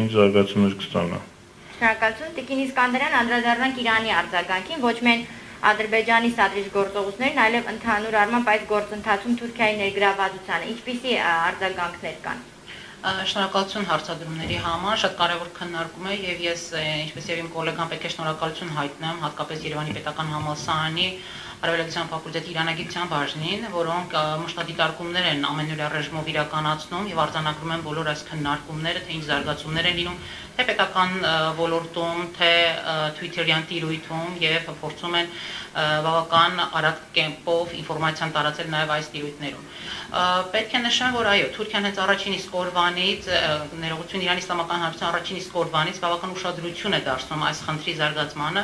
ինչ զարգացումներ կստանա։ Շնորհակալություն, Տիկին Իսկանդարյան, անդրադառնանք Իրանի արձագանքին, ոչ միայն Ադրբեջանի սադրիչ գործողություններն, այլև ընդհանուր առմամբ այս գործընթացում Թուրքիայի ներգրավվածությանը, ինչպիսի արձագանքներ կան։ Շնորհակալություն հարցադրումների համար, շատ կարևոր քննարկում է եւ ես ինչպես եւ իմ գոլեգան պետք է շնորհակալություն հայտնեմ հատկապես Երևանի պետական համալսարանի Արևելագիտության ֆակուլտետի իրանագիտության բաժնին, որոնք մշտադիտարկումներ են ամենօրյա ռեժիմով իրականացնում եւ արձանագրում են բոլոր այս քննարկումները, թե ինչ զարգացումներ են լինում, թե պետական ոլորտում, թե Twitter-յան տիրույթում եւ փորձում են բավական արագ կեմպով ինֆորմացիան տարածել նաեւ այս տիրույթներում։ Պետք է նշեմ, որ այո, Թուրքիան հենց առաջին իսկ օրվանից, ներողություն Իրանի Իսլամական Հանրապետության առաջին իսկ օրվանից բավական ուշադրություն է դարձնում այս խնդրի զարգացմանը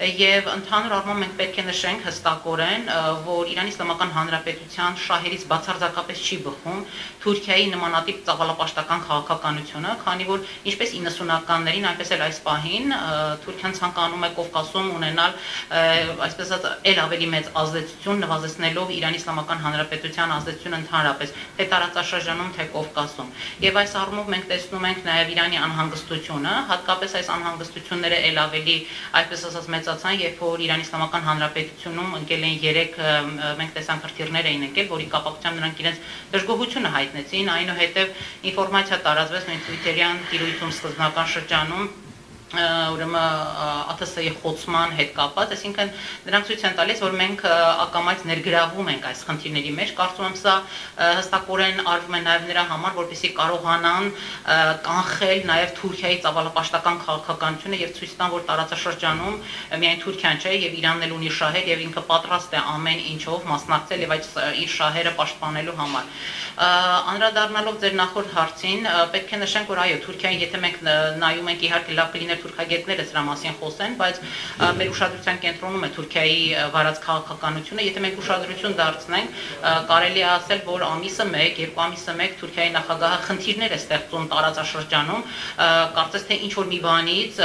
եւ ընդհանուր առմամբ մենք պետք է նշենք հստակորեն, որ Իրանի Իսլամական Հանրապետության շահերից բացարձակապես չի բխում Թուրքիայի նմանատիպ ծավալապաշտական քաղաքականությունը, քանի որ ինչպես 90-ականներին, այնպես էլ այս պահին Թուրքիան ցանկանում է Կովկասում ունենալ այսպես ասած ել ավելի մեծ ազդեցություն, նվազեցնելով Իրանի Իսլամական Հանրապետության ազդեցությունը ընդհանրապես թե տարածաշրջանում, թե Կովկասում։ Եվ այս առումով մենք տեսնում ենք նաև Իրանի անհանգստությունը, հատկապես այս անհանգստությունները ել ավելի, այսպես ասած, մեծացան, երբ որ Իրանի Իսլամական Հանրապետությունում ընկել են 3 մենք տեսանք հրթիռներ էին ընկել, որի կապակցությամբ նրանք իրենց դժգոհությունը հայտնեցին, այնուհետև ինֆորմացիա տարածվեց մեր Twitter-յան տիրույթում սկզբնական շրջանում ուրեմն ԱԹՍ-ի խոցման հետ կապված, այսինքն նրանք ցույց են տալիս, որ մենք ակամայից ներգրավում ենք այս խնդիրների մեջ, կարծում եմ սա հստակորեն արվում է նաև նրա համար, որպեսզի կարողանան կանխել նաև Թուրքիայի ծավալապաշտական քաղաքականությունը եւ ցույց տան, որ տարածաշրջանում միայն Թուրքիան չէ եւ Իրանն էլ ունի շահեր եւ ինքը պատրաստ է ամեն ինչով մասնակցել եւ այդ իր շահերը պաշտպանելու համար։ Անդրադառնալով ձեր նախորդ հարցին, պետք է նշենք, որ այո, Թուրքիային եթե մենք նայում ենք, իհարկե լավ կլիներ թուրքագետները սրա մասին խոսեն, բայց մեր ուշադրության կենտրոնում է Թուրքիայի վարած քաղաքականությունը, եթե մենք ուշադրություն դարձնենք, կարելի է ասել, որ ամիսը 1, 2 ամիսը 1 Թուրքիայի նախագահը խնդիրներ է ստեղծում տարածաշրջանում, կարծես թե ինչ որ մի բանից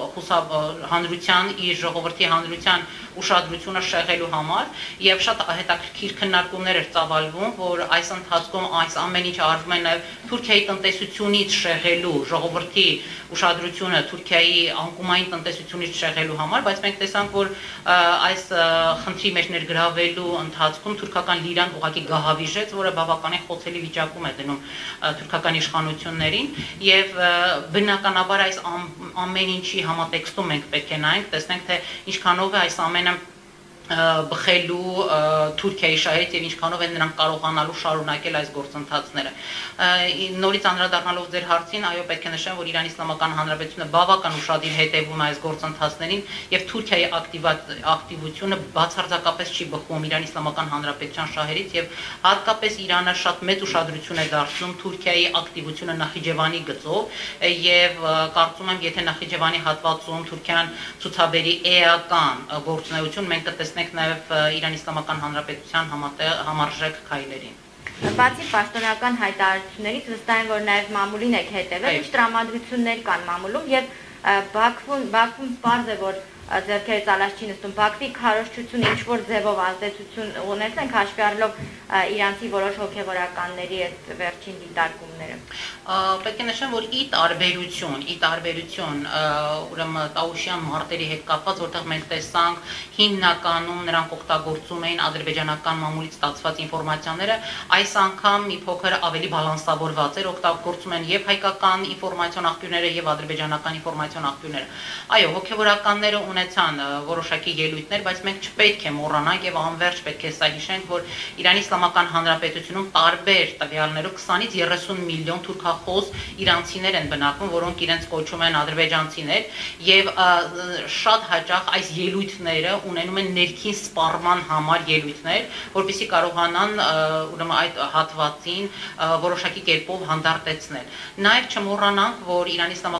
հանրության, իր ժողովրդի հանրության ուշադրությունը շեղելու համար եւ շատ հետաքրքիր քննարկումներ էր ծավալվում, որ այս ընթացքում այս ամեն ինչը արվում է նաեւ Թուրքիայի տնտեսությունից շեղելու, ժողովրդի ուշադրությունը Թուրքիայի անկումային տնտեսությունից շեղելու համար, բայց մենք տեսանք, որ այս խնդրի մեջ ներգրավելու ընթացքում թուրքական լիրան ուղղակի գահավիժեց, որը բավականին խոցելի վիճակում է դնում թուրքական իշխանություններին եւ բնականաբար այս ամեն ինչի համատեքստում մենք պետք է նայենք, տեսնենք թե ինչքանով է այս ամենը բխելու Թուրքիայի շահերից եւ ինչքանով են նրանք կարողանալու շարունակել այս գործընթացները։ Նորից անդրադառնալով ձեր հարցին, այո, պետք է նշեմ, որ Իրանի Իսլամական Հանրապետությունը բավական ուշադիր հետևում է այս գործընթացներին եւ Թուրքիայի ակտիվությունը բացարձակապես չի բխում Իրանի Իսլամական Հանրապետության շահերից եւ հատկապես Իրանը շատ մեծ ուշադրություն է դարձնում Թուրքիայի ակտիվությունը Նախիջևանի գծով եւ կարծում եմ, եթե Նախիջևանի հատվածում Թուրքիան ցուցաբերի էական գործունեություն, մենք կտեսնենք նաև Իրանի Իսլամական Հանրապետության համարժեք քայլերին։ Բացի պաշտոնական հայտարարություններից վստահ եմ, որ նաև մամուլին եք հետևել, ինչ տրամադրություններ կան մամուլում եւ Բաքվում պարզ է, որ ձեռքերը ծալած չի նստում, Բաքվի քարոզչությունը ինչ որ ձևով ազդեցություն ունեցնենք հաշվի առնելով իրանցի որոշ հոգևորականների այդ վերջին դիտարկումները։ Պետք է նշեմ, որ ի տարբերություն ուրեմն Տաուշյան մարտերի հետ կապված, որտեղ մենք տեսանք հիմնականում նրանք օգտագործում էին ադրբեջանական մամուլից ստացված ինֆորմացիաները, այս անգամ մի փոքր ավելի բալանսավորված էր, օգտագործում են եւ հայկական ինֆորմացիոն աղբյուրները եւ ադրբեջանական ինֆորմացիոն աղբյուրները։ Այո, հոգևորականները ունեցան որոշակի ելույթներ, բայց մենք չպետք է մոռանանք եւ անverջ պետք է սա հիշենք, որ Իրանի Իսլամական Հանրապետությունում տարբեր տվյալներով 20-ից 30 միլիոն թուրքախոս իրանցիներ են բնակվում, որոնք իրենց կոչում են ադրբեջանցիներ եւ շատ հաճախ այս ելույթները ունենում են ներքին սպառման համար ելույթներ, որպեսզի կարողանան ուրեմն այդ հատվածին որոշակի կերպով հանդարտեցնել։ Նաեւ չմոռանանք, որ Իրանի